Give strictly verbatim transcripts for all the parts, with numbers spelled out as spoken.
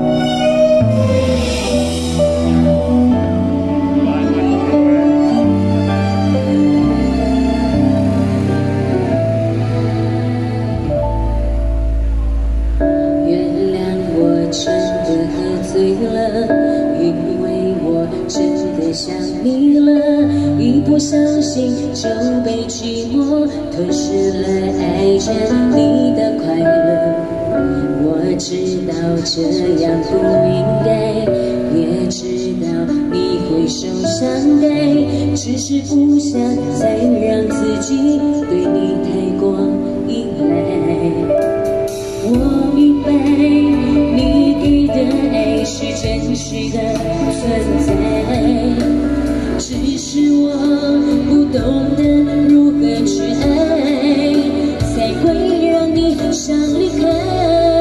想你了，一不小心就被寂寞吞噬了，爱着你的快乐。我知道这样不应该，也知道你会受伤害，只是不想再让自己对你太过依赖。我明白你给的爱是真实的存在，只是我不懂得如何去爱，才会让你想离开。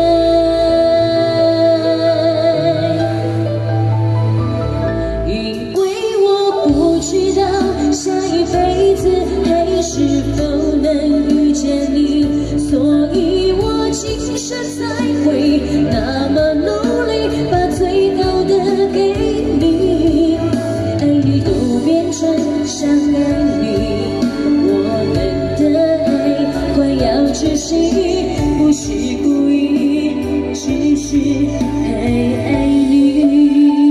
因为我不知道下一辈子还是否能遇见你，所以我今生才会那么努力，把最好的给你。爱你都变成伤害你，我们的爱快要窒息，不是故意，只是太爱你。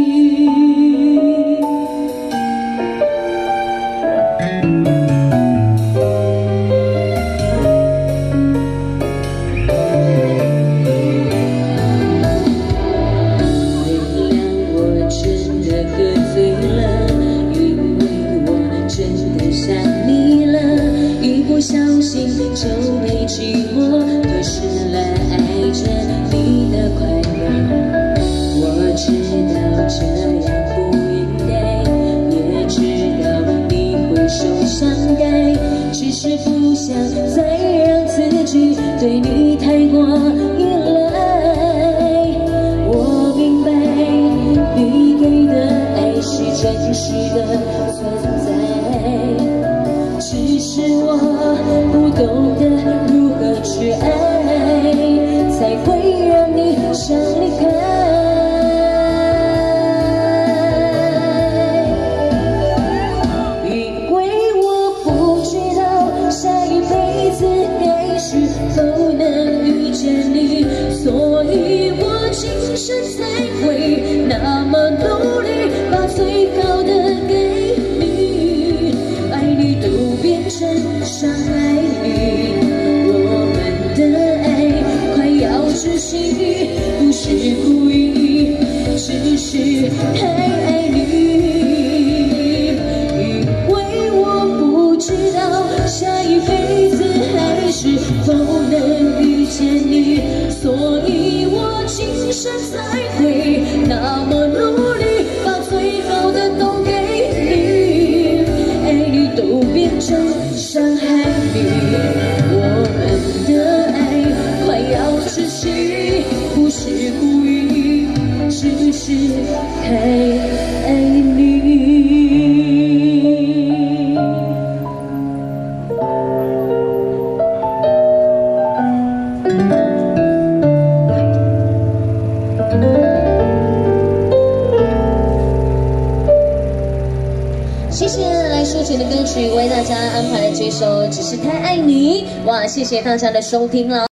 不小心就被寂寞吞噬了，爱着你的快乐。我知道这样不应该，也知道你会受伤害，只是不想再让自己对你太过依赖。我明白你给的爱是真实的存在，只是我不懂得如何去爱，才会让你想离开。因为我不知道下一辈子还是否能遇见你，所以我今生才会那么努力，把最好的给你。爱你都变成伤害你，我们的爱快要窒息，不是故意，只是太爱你。因为我不知道下一辈子还是否能遇见你，所以我今生才会那么努力，把最好的都给你。爱你都变成伤害你，我们的爱快要窒息，不是故意，只是太爱你。谢谢来抒情的歌曲，为大家安排了这首《只是太爱你》。哇，谢谢大家的收听了。